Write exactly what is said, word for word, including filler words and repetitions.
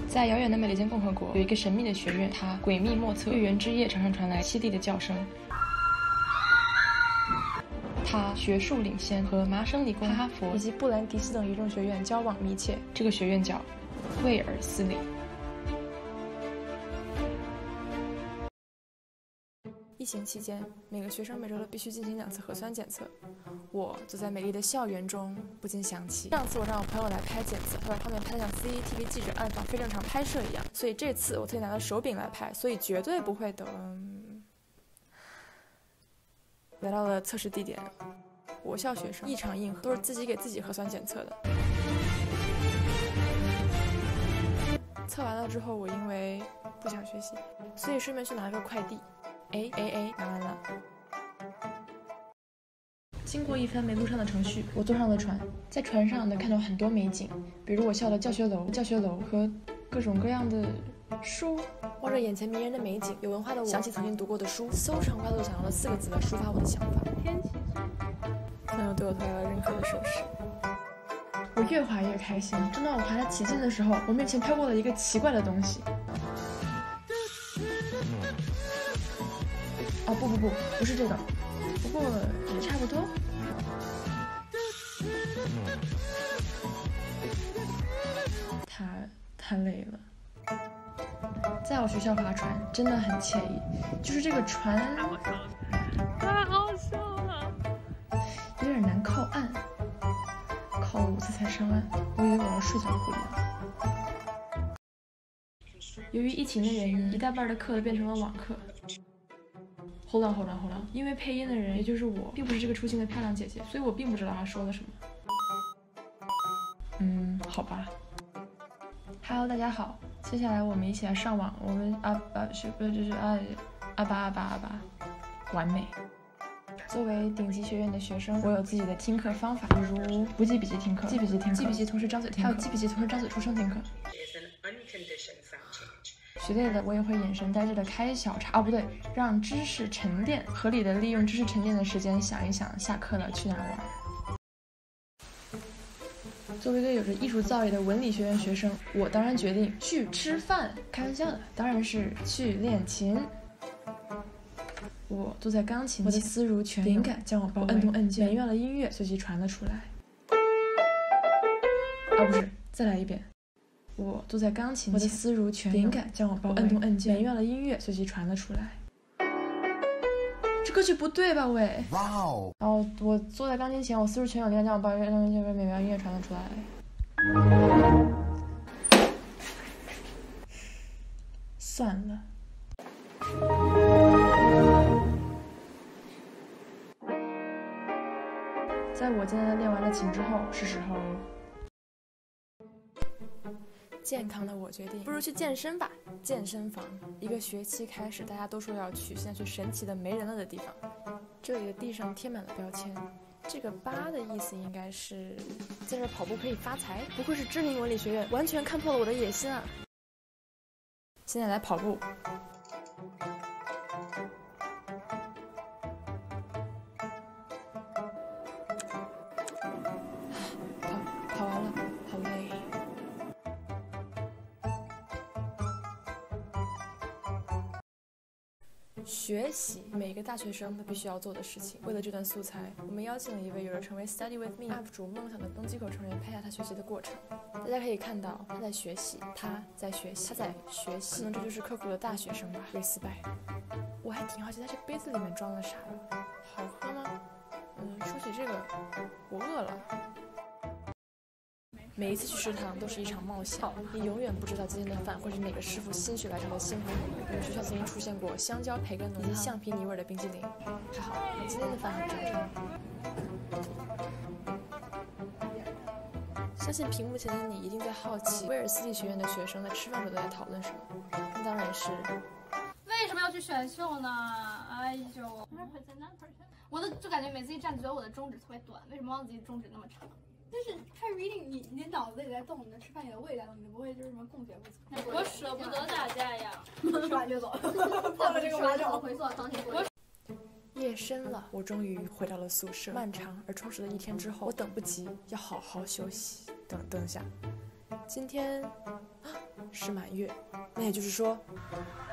在遥远的美利坚共和国，有一个神秘的学院，它诡秘莫测，月圆之夜常常传来凄厉的叫声。它学术领先，和麻省理工、哈佛以及布兰迪斯等一众学院交往密切。这个学院叫威尔斯利。疫情期间，每个学生每周都必须进行两次核酸检测。我走在美丽的校园中，不禁想起上次我让我朋友来拍检测，他把画面拍得像 C C T V 记者暗访非正常拍摄一样，所以这次我特意拿了手柄来拍，所以绝对不会等。来到了测试地点，我校学生异常硬核，都是自己给自己核酸检测的。测完了之后，我因为不想学习，所以顺便去拿了个快递。哎哎哎，拿完了。经过一番没路上的程序，我坐上了船。在船上能看到很多美景，比如我校的教学楼、教学楼和各种各样的书。望着眼前迷人的美景，有文化的我想起曾经读过的书，搜肠刮肚想要了四个字来抒发我的想法。天气。朋友对我投来了认可的手势。我越滑越开心。正当我滑得起劲的时候，我面前飘过了一个奇怪的东西。哦不不不，不是这个，不过也差不多。他太累了。在我学校划船真的很惬意，就是这个船太好笑了， 有点难靠岸，靠了五次才上岸，我以为我要睡着不了。由于疫情的原因，一大半的课都变成了网课。Hold on, hold on, hold on， 因为配音的人也就是我，并不是这个出镜的漂亮姐姐，所以我并不知道她说了什么。嗯，好吧。Hello， 大家好，接下来我们一起来上网。我们啊啊是不是就是啊啊吧啊吧啊吧，完美。作为顶级学院的学生，我有自己的听课方法，比如不记笔记听课、记笔记听课、记笔记同时张嘴听课，还有记笔记同时张嘴出声听课。学累了，我也会眼神呆滞的开小差。哦，不对，让知识沉淀，合理的利用知识沉淀的时间，想一想下课了去哪儿玩。作为一个有着艺术造诣的文理学院学生，我当然决定去吃饭。开玩笑的，当然是去练琴。我坐在钢琴前，我的思如泉涌，灵感将我包围，摁动按键，美妙的音乐随即传了出来。啊，不是，再来一遍。我坐在钢琴前，我的思如泉涌，灵感将我包围，摁动按键，美妙的音乐随即传了出来。这歌曲不对吧，喂！哇哦！然后我坐在钢琴前，我思如泉涌，灵感将我包围，摁动按键，美妙音乐传了出来。算了。在我简单的练完了琴之后，是时候。健康的我决定，不如去健身吧。健身房，一个学期开始，大家都说要去，现在去神奇的没人了的地方。这里的地上贴满了标签，这个八的意思应该是在这跑步可以发财。不愧是知名文理学院，完全看破了我的野心啊！现在来跑步。学习，每个大学生都必须要做的事情。为了这段素材，我们邀请了一位有着成为 Study with Me U P 主梦想的东机口成员，拍下他学习的过程。大家可以看到，他在学习，他在学习，他在学习。可能这就是刻苦的大学生吧。respect。我还挺好奇，他这杯子里面装了啥的，好喝吗？嗯，说起这个，我饿了。每一次去食堂都是一场冒险，你永远不知道今天的饭会是哪个师傅心血来潮的新风口。我们学校曾经出现过香蕉培根浓以及橡皮泥味的冰激凌，还好今天的饭很正常。相信屏幕前的你一定在好奇，威尔斯利学院的学生在吃饭时都在讨论什么？那当然是为什么要去选秀呢？哎呦，我的就感觉每次一站，觉得我的中指特别短，为什么忘记中指那么长？ 但是看 reading， 你你脑子也在动，你的吃饭也在胃在动，你不会就是什么供血不足。 我舍不得打架呀， 吃完就走，放了这个马桶回坐钢琴桌。 夜深了，我终于回到了宿舍。漫长而充实的一天之后，我等不及要好好休息。等等一下，今天是满月。那也就是说，